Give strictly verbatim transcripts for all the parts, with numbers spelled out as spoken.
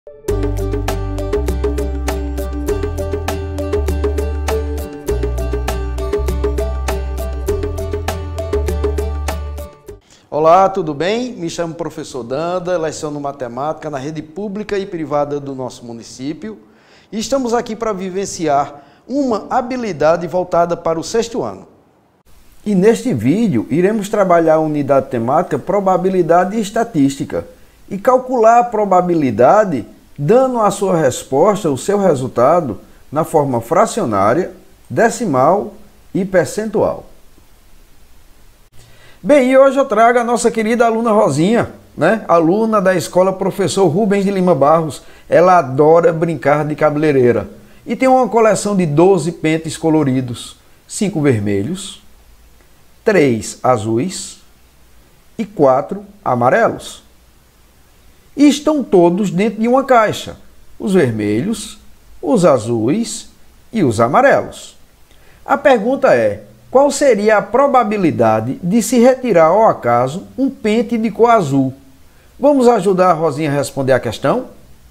Olá, tudo bem? Me chamo professor Danda, leciono matemática na rede pública e privada do nosso município e estamos aqui para vivenciar uma habilidade voltada para o sexto ano. E neste vídeo iremos trabalhar a unidade temática probabilidade e estatística e calcular a probabilidade dando a sua resposta, o seu resultado, na forma fracionária, decimal e percentual. Bem, e hoje eu trago a nossa querida aluna Rosinha, né? Aluna da escola Professor Rubens de Lima Barros. Ela adora brincar de cabeleireira e tem uma coleção de doze pentes coloridos, cinco vermelhos, três azuis e quatro amarelos. E estão todos dentro de uma caixa, os vermelhos, os azuis e os amarelos. A pergunta é: qual seria a probabilidade de se retirar ao acaso um pente de cor azul? Vamos ajudar a Rosinha a responder a questão?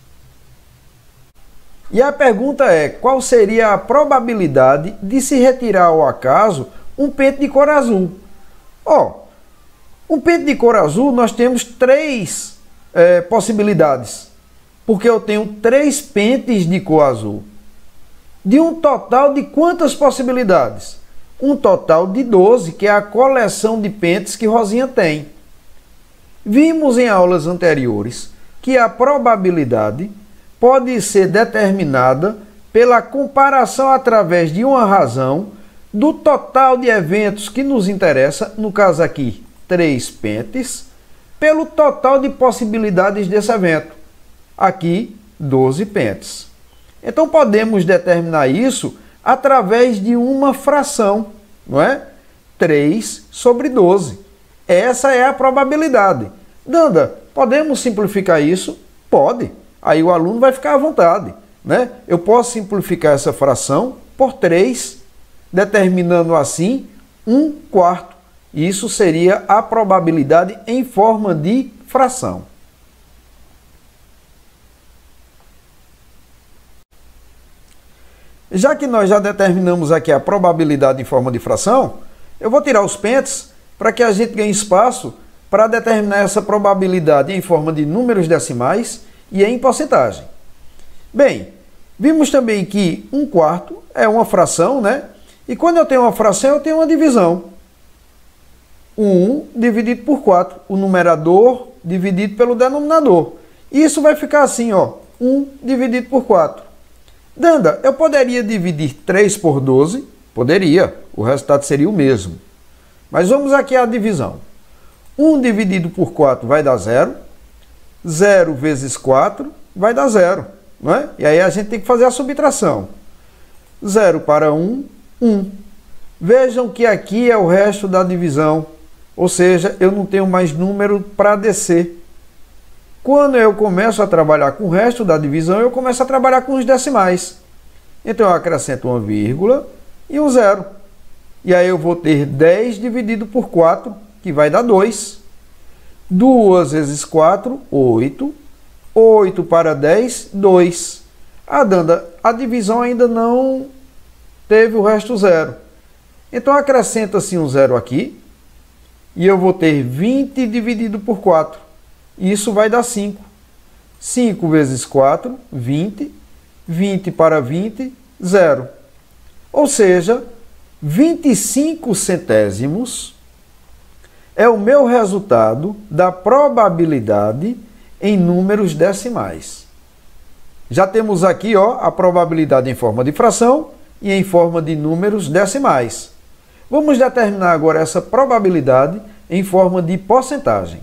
E a pergunta é: qual seria a probabilidade de se retirar ao acaso um pente de cor azul? Ó, um pente de cor azul nós temos três é, possibilidades, porque eu tenho três pentes de cor azul. De um total de quantas possibilidades? Um total de doze, que é a coleção de pentes que Rosinha tem. Vimos em aulas anteriores que a probabilidade pode ser determinada pela comparação através de uma razão do total de eventos que nos interessa, no caso aqui, três pentes, pelo total de possibilidades desse evento, aqui, doze pentes. Então podemos determinar isso através de uma fração, não é? três sobre doze. Essa é a probabilidade. Danda, podemos simplificar isso? Pode. Aí o aluno vai ficar à vontade, né? Eu posso simplificar essa fração por três, determinando assim um quarto. Isso seria a probabilidade em forma de fração. Já que nós já determinamos aqui a probabilidade em forma de fração, eu vou tirar os pentes para que a gente ganhe espaço para determinar essa probabilidade em forma de números decimais e em porcentagem. Bem, vimos também que um quarto é uma fração, né? E quando eu tenho uma fração, eu tenho uma divisão. um dividido por quatro, o numerador dividido pelo denominador. Isso vai ficar assim, ó, um dividido por quatro. Danda, eu poderia dividir três por doze? Poderia, o resultado seria o mesmo. Mas vamos aqui à divisão. um dividido por quatro vai dar zero. zero vezes quatro vai dar zero. Não é? E aí a gente tem que fazer a subtração. zero para um, um. Vejam que aqui é o resto da divisão. Ou seja, eu não tenho mais número para descer. Quando eu começo a trabalhar com o resto da divisão, eu começo a trabalhar com os decimais. Então eu acrescento uma vírgula e um zero. E aí eu vou ter dez dividido por quatro, que vai dar dois. duas vezes quatro, oito. oito para dez, dois. Ah, Danda, a divisão ainda não teve o resto zero. Então acrescenta-se um zero aqui. E eu vou ter vinte dividido por quatro. Isso vai dar cinco. cinco vezes quatro, vinte. vinte para vinte, zero. Ou seja, vinte e cinco centésimos é o meu resultado da probabilidade em números decimais. Já temos aqui, ó, a probabilidade em forma de fração e em forma de números decimais. Vamos determinar agora essa probabilidade em forma de porcentagem.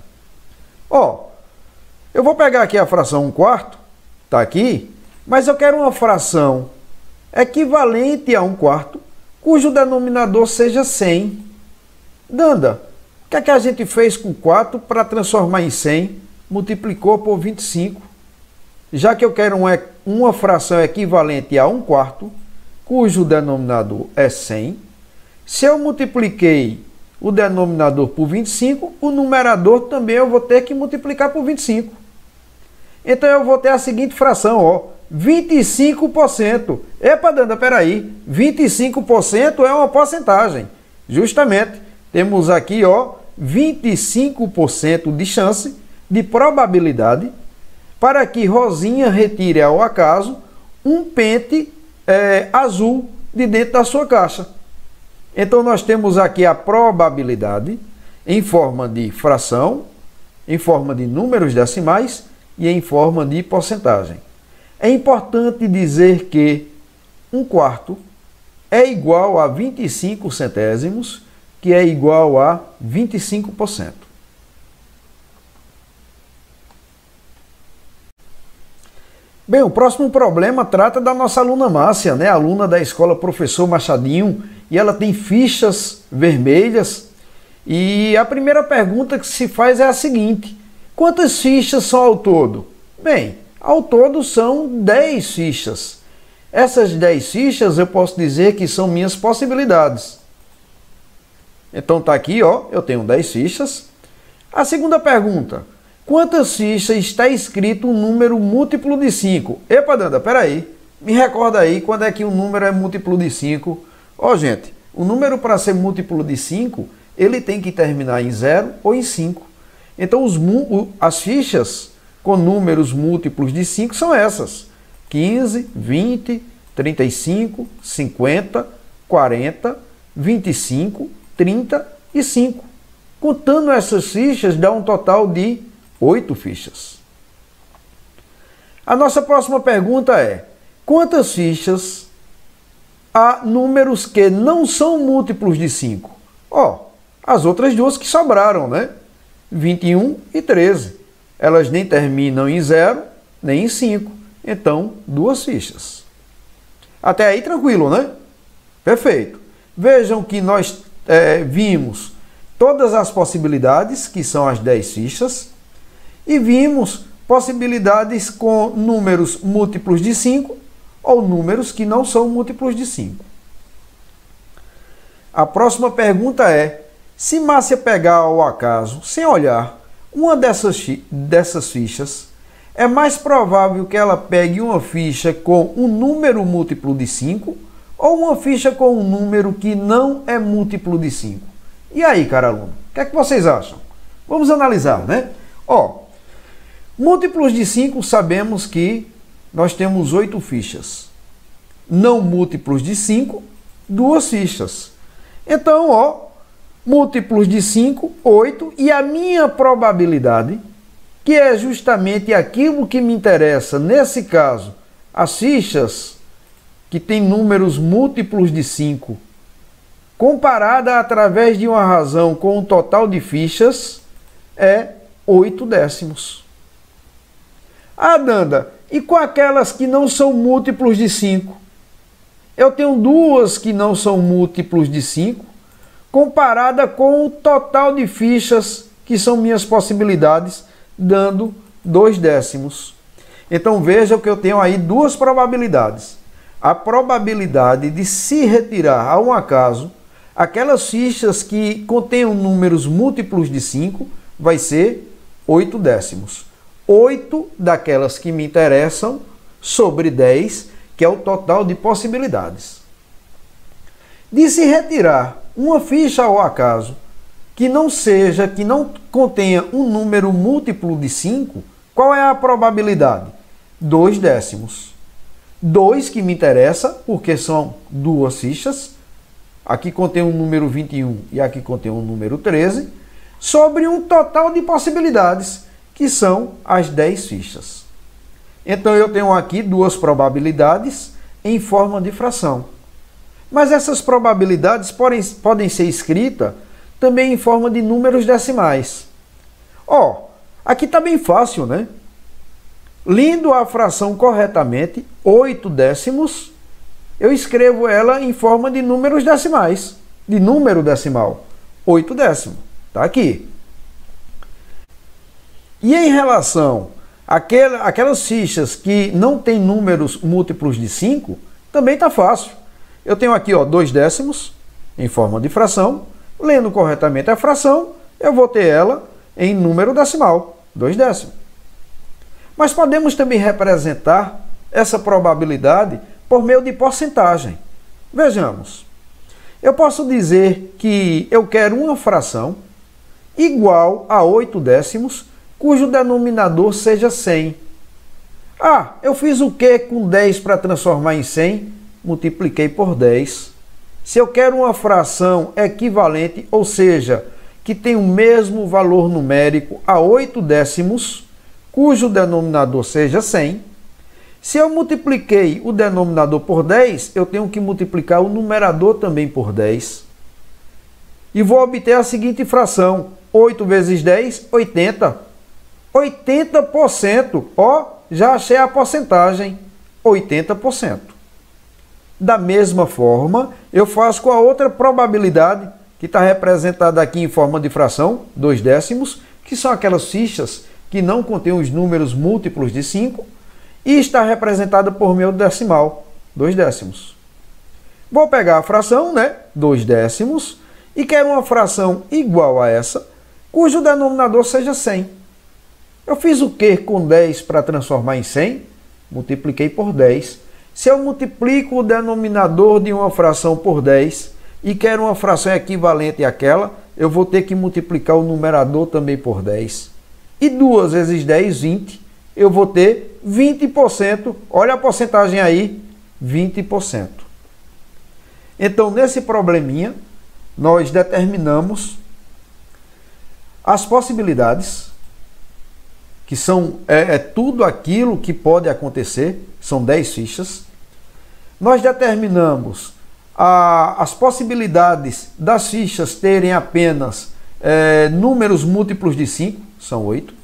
Ó, eu vou pegar aqui a fração um quarto, está aqui, mas eu quero uma fração equivalente a um quarto, cujo denominador seja cem. Danda, o que é que a gente fez com quatro para transformar em cem? Multiplicou por vinte e cinco. Já que eu quero uma, uma fração equivalente a um quarto, cujo denominador é cem, se eu multipliquei o denominador por vinte e cinco, o numerador também eu vou ter que multiplicar por vinte e cinco. Então eu vou ter a seguinte fração, ó, vinte e cinco por cento. Epa, Danda, peraí, vinte e cinco por cento é uma porcentagem. Justamente, temos aqui, ó, vinte e cinco por cento de chance, de probabilidade, para que Rosinha retire ao acaso um pente é, azul de dentro da sua caixa. Então nós temos aqui a probabilidade em forma de fração, em forma de números decimais e em forma de porcentagem. É importante dizer que um quarto é igual a vinte e cinco centésimos, que é igual a vinte e cinco por cento. Bem, o próximo problema trata da nossa aluna Márcia, né? Aluna da escola Professor Machadinho, e ela tem fichas vermelhas. E a primeira pergunta que se faz é a seguinte: quantas fichas são ao todo? Bem, ao todo são dez fichas. Essas dez fichas eu posso dizer que são minhas possibilidades. Então tá aqui, ó, eu tenho dez fichas. A segunda pergunta: quantas fichas está escrito um número múltiplo de cinco? Epa, Danda, peraí. Me recorda aí quando é que um número é múltiplo de cinco. Ó, gente, o número para ser múltiplo de cinco, ele tem que terminar em zero ou em cinco. Então os, as fichas com números múltiplos de cinco são essas: quinze, vinte, trinta e cinco, cinquenta, quarenta, vinte e cinco, trinta e cinco. Contando essas fichas dá um total de oito fichas. A nossa próxima pergunta é: quantas fichas há números que não são múltiplos de cinco? Ó, as outras duas que sobraram, né? vinte e um e treze. Elas nem terminam em zero, nem em cinco. Então, duas fichas. Até aí tranquilo, né? Perfeito. Vejam que nós é, vimos todas as possibilidades, que são as dez fichas, e vimos possibilidades com números múltiplos de cinco ou números que não são múltiplos de cinco. A próxima pergunta é: se Márcia pegar ao acaso, sem olhar, uma dessas, dessas fichas, é mais provável que ela pegue uma ficha com um número múltiplo de cinco ou uma ficha com um número que não é múltiplo de cinco? E aí, cara aluno, o que é que vocês acham? Vamos analisar, né? Ó, múltiplos de cinco sabemos que nós temos oito fichas. Não múltiplos de cinco, duas fichas. Então, ó, múltiplos de cinco, oito, e a minha probabilidade, que é justamente aquilo que me interessa, nesse caso, as fichas que têm números múltiplos de cinco, comparada através de uma razão com o total de fichas, é oito décimos. Ah, Danda, e com aquelas que não são múltiplos de cinco? Eu tenho duas que não são múltiplos de cinco, comparada com o total de fichas, que são minhas possibilidades, dando dois décimos. Então veja que eu tenho aí duas probabilidades. A probabilidade de se retirar a um acaso aquelas fichas que contenham números múltiplos de cinco vai ser oito décimos. oito daquelas que me interessam sobre dez, que é o total de possibilidades. De se retirar uma ficha ao acaso que não seja, que não contenha um número múltiplo de cinco, qual é a probabilidade? dois décimos. dois que me interessa, porque são duas fichas. Aqui contém um número vinte e um e aqui contém um número treze, sobre um total de possibilidades, que são as dez fichas. Então eu tenho aqui duas probabilidades em forma de fração. Mas essas probabilidades podem, podem ser escritas também em forma de números decimais. Ó, aqui está bem fácil, né? Lendo a fração corretamente, oito décimos, eu escrevo ela em forma de números decimais, de número decimal, oito décimos. Está aqui. E em relação àquela, àquelas fichas que não têm números múltiplos de cinco, também está fácil. Eu tenho aqui, ó, dois décimos em forma de fração. Lendo corretamente a fração, eu vou ter ela em número decimal, dois décimos. Mas podemos também representar essa probabilidade por meio de porcentagem. Vejamos, eu posso dizer que eu quero uma fração igual a oito décimos, cujo denominador seja cem. Ah, eu fiz o que com dez para transformar em cem? Multipliquei por dez. Se eu quero uma fração equivalente, ou seja, que tem o mesmo valor numérico a oito décimos, cujo denominador seja cem, se eu multipliquei o denominador por dez, eu tenho que multiplicar o numerador também por dez. E vou obter a seguinte fração: oito vezes dez, oitenta. oitenta por cento. Ó, já achei a porcentagem, oitenta por cento. Da mesma forma, eu faço com a outra probabilidade, que está representada aqui em forma de fração, dois décimos, que são aquelas fichas que não contêm os números múltiplos de cinco, e está representada por meio do decimal, dois décimos. Vou pegar a fração, né, dois décimos, e quero uma fração igual a essa, cujo denominador seja cem. Eu fiz o que com dez para transformar em cem? Multipliquei por dez. Se eu multiplico o denominador de uma fração por dez e quero uma fração equivalente àquela, eu vou ter que multiplicar o numerador também por dez. E duas vezes dez, vinte. Eu vou ter vinte por cento. Olha a porcentagem aí, vinte por cento. Então, nesse probleminha, nós determinamos as possibilidades, que são é, é tudo aquilo que pode acontecer, são dez fichas. Nós determinamos a, as possibilidades das fichas terem apenas é, números múltiplos de cinco, são oito.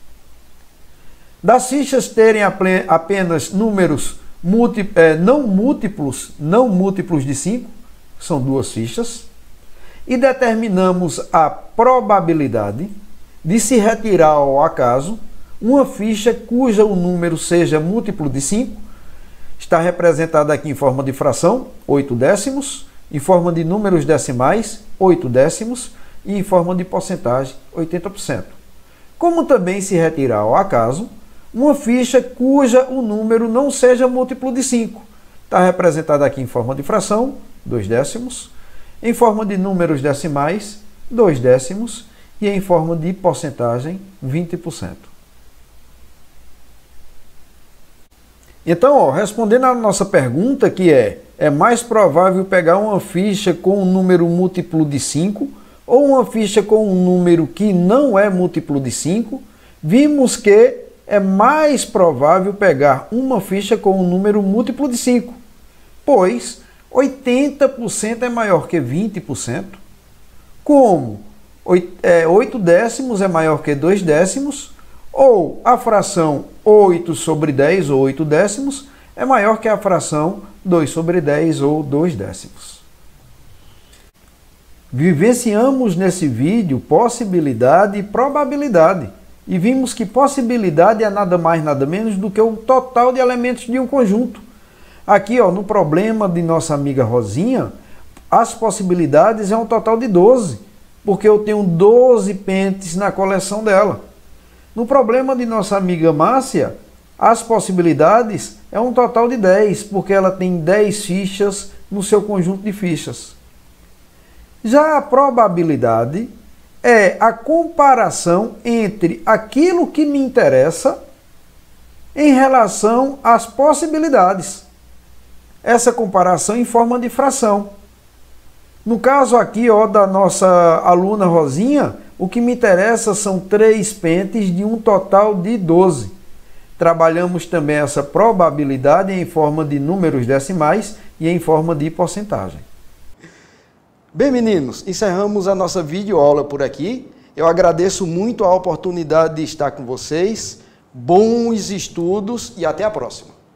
Das fichas terem apenas números múlti, é, não múltiplos, não múltiplos de cinco, são duas fichas. E determinamos a probabilidade de se retirar ao acaso uma ficha cuja o número seja múltiplo de cinco, está representada aqui em forma de fração, oito décimos, em forma de números decimais, oito décimos, e em forma de porcentagem, oitenta por cento. Como também se retirar ao acaso uma ficha cuja o número não seja múltiplo de cinco, está representada aqui em forma de fração, dois décimos, em forma de números decimais, dois décimos, e em forma de porcentagem, vinte por cento. Então, ó, respondendo à nossa pergunta, que é, é mais provável pegar uma ficha com um número múltiplo de cinco ou uma ficha com um número que não é múltiplo de cinco, vimos que é mais provável pegar uma ficha com um número múltiplo de cinco, pois oitenta por cento é maior que vinte por cento, como oito décimos é maior que dois décimos, ou a fração oito sobre dez, ou oito décimos, é maior que a fração dois sobre dez, ou dois décimos. Vivenciamos nesse vídeo possibilidade e probabilidade, e vimos que possibilidade é nada mais, nada menos do que o total de elementos de um conjunto. Aqui, ó, no problema de nossa amiga Rosinha, as possibilidades é um total de doze, porque eu tenho doze pentes na coleção dela. No problema de nossa amiga Márcia, as possibilidades é um total de dez, porque ela tem dez fichas no seu conjunto de fichas. Já a probabilidade é a comparação entre aquilo que me interessa em relação às possibilidades. Essa comparação em forma de fração. No caso aqui, ó, da nossa aluna Rosinha, o que me interessa são três pentes de um total de doze. Trabalhamos também essa probabilidade em forma de números decimais e em forma de porcentagem. Bem, meninos, encerramos a nossa videoaula por aqui. Eu agradeço muito a oportunidade de estar com vocês. Bons estudos e até a próxima.